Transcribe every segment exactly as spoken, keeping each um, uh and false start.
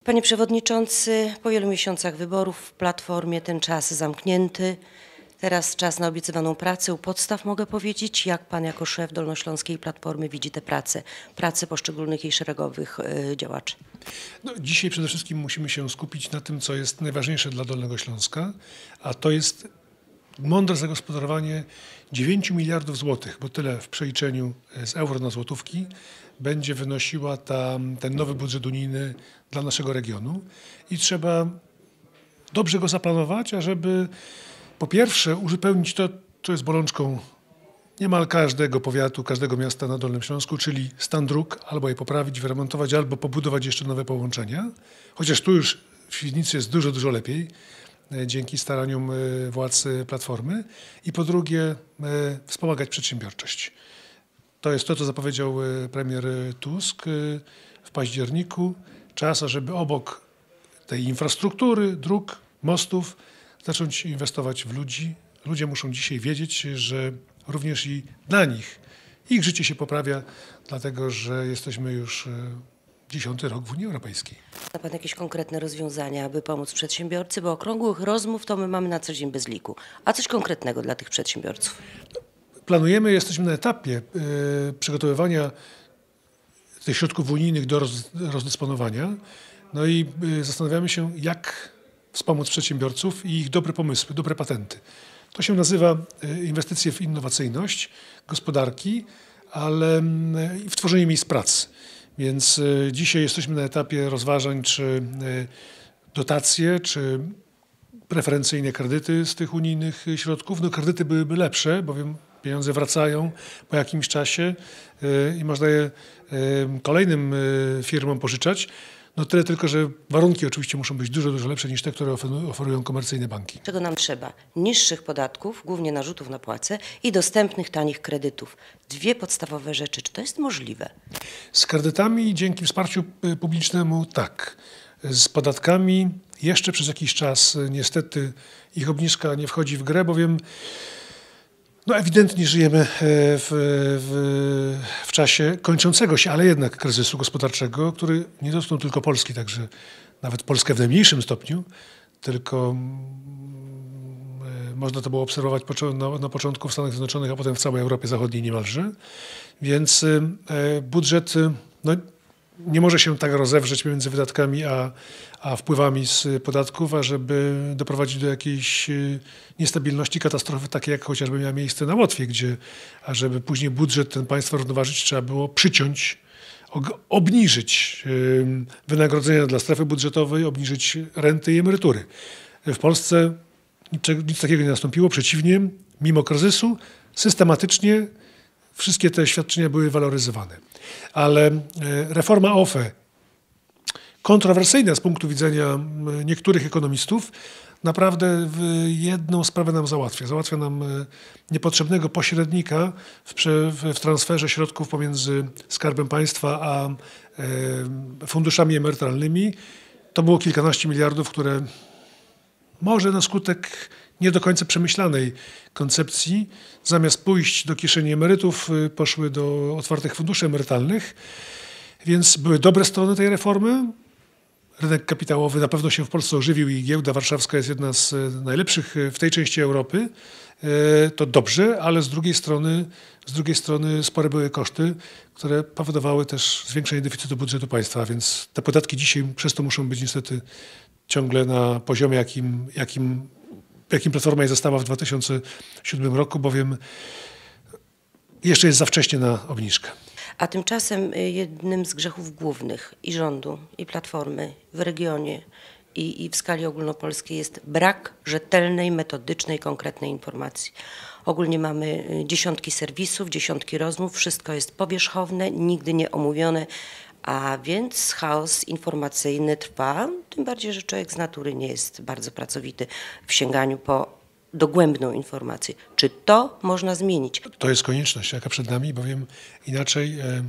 Panie Przewodniczący, po wielu miesiącach wyborów w Platformie ten czas zamknięty. Teraz czas na obiecywaną pracę. U podstaw mogę powiedzieć, jak Pan jako szef Dolnośląskiej Platformy widzi tę pracę, pracę poszczególnych jej szeregowych y, działaczy. No, dzisiaj przede wszystkim musimy się skupić na tym, co jest najważniejsze dla Dolnego Śląska, a to jest mądre zagospodarowanie dziewięciu miliardów złotych, bo tyle w przeliczeniu z euro na złotówki będzie wynosiła ta, ten nowy budżet unijny dla naszego regionu i trzeba dobrze go zaplanować, ażeby po pierwsze uzupełnić to, co jest bolączką niemal każdego powiatu, każdego miasta na Dolnym Śląsku, czyli stan dróg, albo je poprawić, wyremontować, albo pobudować jeszcze nowe połączenia. Chociaż tu już w Świdnicy jest dużo, dużo lepiej dzięki staraniom władz Platformy. I po drugie wspomagać przedsiębiorczość. To jest to, co zapowiedział premier Tusk w październiku. Czas, ażeby obok tej infrastruktury, dróg, mostów zacząć inwestować w ludzi. Ludzie muszą dzisiaj wiedzieć, że również i dla nich ich życie się poprawia, dlatego że jesteśmy już dziesiąty rok w Unii Europejskiej. Ma Pan jakieś konkretne rozwiązania, aby pomóc przedsiębiorcy? Bo okrągłych rozmów to my mamy na co dzień bez liku. A coś konkretnego dla tych przedsiębiorców? Planujemy, jesteśmy na etapie y, przygotowywania tych środków unijnych do roz, rozdysponowania. No i y, zastanawiamy się, jak wspomóc przedsiębiorców i ich dobre pomysły, dobre patenty. To się nazywa y, inwestycje w innowacyjność gospodarki, ale y, w tworzenie miejsc pracy. Więc y, dzisiaj jesteśmy na etapie rozważań, czy y, dotacje, czy preferencyjne kredyty z tych unijnych środków. No kredyty byłyby lepsze, bowiem pieniądze wracają po jakimś czasie y, i można je y, kolejnym y, firmom pożyczać. No tyle tylko, że warunki oczywiście muszą być dużo, dużo lepsze niż te, które oferują komercyjne banki. Czego nam trzeba? Niższych podatków, głównie narzutów na płace i dostępnych, tanich kredytów. Dwie podstawowe rzeczy. Czy to jest możliwe? Z kredytami dzięki wsparciu publicznemu tak. Z podatkami jeszcze przez jakiś czas niestety ich obniżka nie wchodzi w grę, bowiem no ewidentnie żyjemy w, w, w czasie kończącego się, ale jednak kryzysu gospodarczego, który nie dotknął tylko Polski, także nawet Polskę w najmniejszym stopniu, tylko można to było obserwować na, na początku w Stanach Zjednoczonych, a potem w całej Europie Zachodniej niemalże. Więc budżet no, nie może się tak rozewrzeć między wydatkami a, a wpływami z podatków, ażeby doprowadzić do jakiejś niestabilności, katastrofy, takiej jak chociażby miała miejsce na Łotwie, gdzie ażeby później budżet ten państwa równoważyć, trzeba było przyciąć, obniżyć wynagrodzenia dla strefy budżetowej, obniżyć renty i emerytury. W Polsce nic, nic takiego nie nastąpiło, przeciwnie, mimo kryzysu systematycznie wszystkie te świadczenia były waloryzowane. Ale reforma O F E, kontrowersyjna z punktu widzenia niektórych ekonomistów, naprawdę jedną sprawę nam załatwia. Załatwia nam niepotrzebnego pośrednika w, w transferze środków pomiędzy Skarbem Państwa a funduszami emerytalnymi. To było kilkanaście miliardów, które może na skutek nie do końca przemyślanej koncepcji, zamiast pójść do kieszeni emerytów, poszły do otwartych funduszy emerytalnych. Więc były dobre strony tej reformy. Rynek kapitałowy na pewno się w Polsce ożywił i giełda warszawska jest jedna z najlepszych w tej części Europy. To dobrze, ale z drugiej strony, z drugiej strony spore były koszty, które powodowały też zwiększenie deficytu budżetu państwa, więc te podatki dzisiaj przez to muszą być niestety ciągle na poziomie, jakim, jakim, jakim Platforma je została w dwa tysiące siódmym roku, bowiem jeszcze jest za wcześnie na obniżkę. A tymczasem jednym z grzechów głównych i rządu, i Platformy w regionie i, i w skali ogólnopolskiej jest brak rzetelnej, metodycznej, konkretnej informacji. Ogólnie mamy dziesiątki serwisów, dziesiątki rozmów, wszystko jest powierzchowne, nigdy nie omówione, a więc chaos informacyjny trwa, tym bardziej, że człowiek z natury nie jest bardzo pracowity w sięganiu po dogłębną informację. Czy to można zmienić? To jest konieczność, jaka przed nami, bowiem inaczej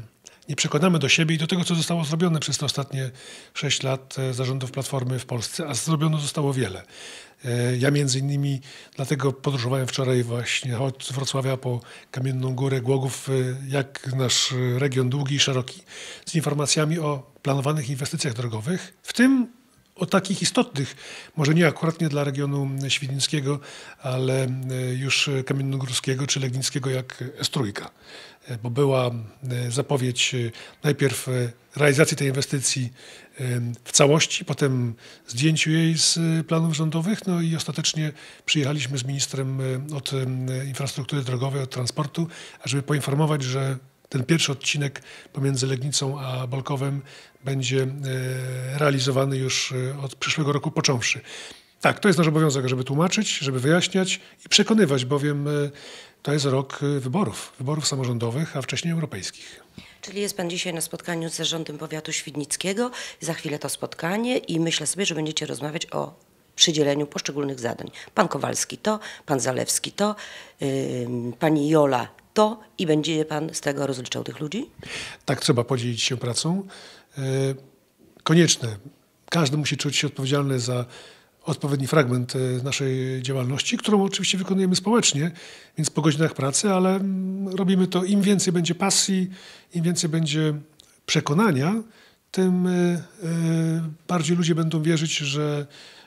nie przekonamy do siebie i do tego, co zostało zrobione przez te ostatnie sześć lat zarządów Platformy w Polsce, a zrobiono zostało wiele. Ja między innymi dlatego podróżowałem wczoraj właśnie od Wrocławia po Kamienną Górę, Głogów, jak nasz region długi i szeroki, z informacjami o planowanych inwestycjach drogowych, w tym o takich istotnych, może nie akuratnie dla regionu świdnickiego, ale już kamiennogórskiego czy legnickiego jak S trzy. Bo była zapowiedź najpierw realizacji tej inwestycji w całości, potem zdjęciu jej z planów rządowych, no i ostatecznie przyjechaliśmy z ministrem od infrastruktury drogowej, od transportu, żeby poinformować, że ten pierwszy odcinek pomiędzy Legnicą a Bolkowem będzie realizowany już od przyszłego roku począwszy. Tak, to jest nasz obowiązek, żeby tłumaczyć, żeby wyjaśniać i przekonywać, bowiem to jest rok wyborów, wyborów samorządowych, a wcześniej europejskich. Czyli jest pan dzisiaj na spotkaniu z zarządem powiatu świdnickiego, za chwilę to spotkanie i myślę sobie, że będziecie rozmawiać o przydzieleniu poszczególnych zadań. Pan Kowalski to, pan Zalewski to, yy, pani Jola to i będzie pan z tego rozliczał tych ludzi? Tak, trzeba podzielić się pracą. Konieczne. Każdy musi czuć się odpowiedzialny za odpowiedni fragment naszej działalności, którą oczywiście wykonujemy społecznie, więc po godzinach pracy, ale robimy to, im więcej będzie pasji, im więcej będzie przekonania, tym bardziej ludzie będą wierzyć, że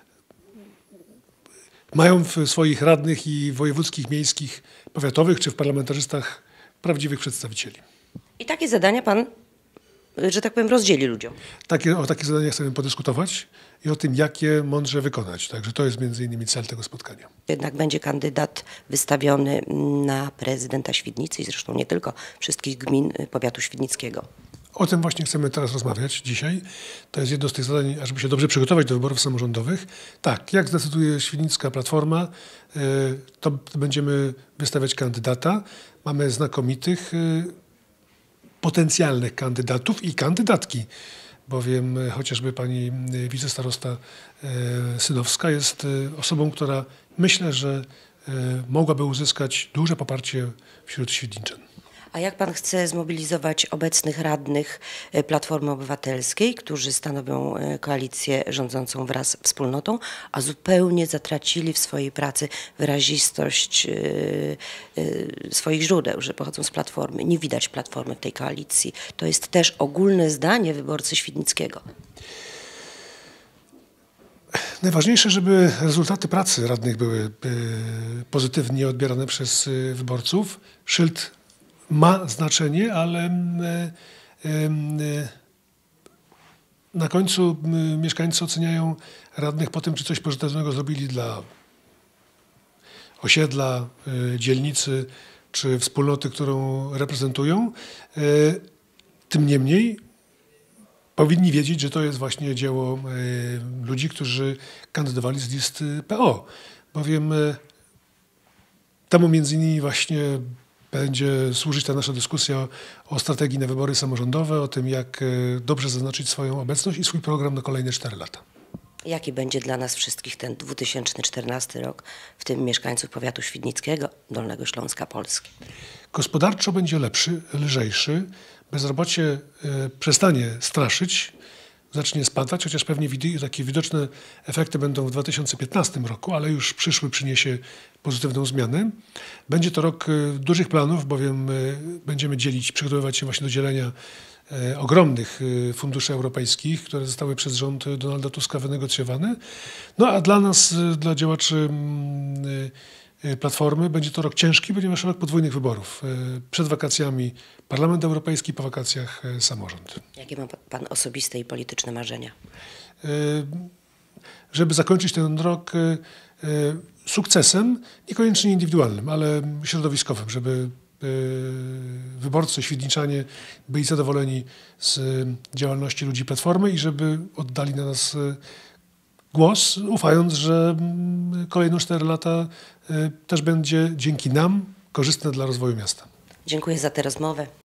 mają w swoich radnych i wojewódzkich, miejskich, powiatowych czy w parlamentarzystach prawdziwych przedstawicieli. I takie zadania pan, że tak powiem, rozdzieli ludziom. Takie, o takie zadania chcemy podyskutować i o tym, jak je mądrze wykonać. Także to jest między innymi cel tego spotkania. Jednak będzie kandydat wystawiony na prezydenta Świdnicy i zresztą nie tylko, wszystkich gmin powiatu świdnickiego. O tym właśnie chcemy teraz rozmawiać dzisiaj. To jest jedno z tych zadań, ażeby się dobrze przygotować do wyborów samorządowych. Tak, jak zdecyduje Świdnicka Platforma, to będziemy wystawiać kandydata. Mamy znakomitych, potencjalnych kandydatów i kandydatki, bowiem chociażby pani wicestarosta Synowska jest osobą, która myślę, że mogłaby uzyskać duże poparcie wśród świdniczan. A jak pan chce zmobilizować obecnych radnych Platformy Obywatelskiej, którzy stanowią koalicję rządzącą wraz z wspólnotą, a zupełnie zatracili w swojej pracy wyrazistość swoich źródeł, że pochodzą z Platformy. Nie widać Platformy w tej koalicji. To jest też ogólne zdanie wyborcy Świdnickiego. Najważniejsze, żeby rezultaty pracy radnych były pozytywnie odbierane przez wyborców. Szyld ma znaczenie, ale na końcu mieszkańcy oceniają radnych po tym, czy coś pożytecznego zrobili dla osiedla, dzielnicy czy wspólnoty, którą reprezentują. Tym niemniej powinni wiedzieć, że to jest właśnie dzieło ludzi, którzy kandydowali z list P O, bowiem temu między innymi właśnie będzie służyć ta nasza dyskusja o strategii na wybory samorządowe, o tym, jak dobrze zaznaczyć swoją obecność i swój program na kolejne cztery lata. Jaki będzie dla nas wszystkich ten dwa tysiące czternasty rok, w tym mieszkańców powiatu świdnickiego, Dolnego Śląska, Polski? Gospodarczo będzie lepszy, lżejszy. Bezrobocie przestanie straszyć, zacznie spadać, chociaż pewnie takie widoczne efekty będą w dwa tysiące piętnastym roku, ale już przyszły przyniesie pozytywną zmianę. Będzie to rok dużych planów, bowiem będziemy dzielić, przygotowywać się właśnie do dzielenia ogromnych funduszy europejskich, które zostały przez rząd Donalda Tuska wynegocjowane. No a dla nas, dla działaczy Platformy, będzie to rok ciężki, ponieważ rok podwójnych wyborów. Przed wakacjami Parlament Europejski, po wakacjach samorząd. Jakie ma pan osobiste i polityczne marzenia? Żeby zakończyć ten rok sukcesem, niekoniecznie indywidualnym, ale środowiskowym, żeby wyborcy świdniczanie byli zadowoleni z działalności ludzi Platformy i żeby oddali na nas głos, ufając, że kolejne cztery lata też będzie dzięki nam korzystne dla rozwoju miasta. Dziękuję za tę rozmowę.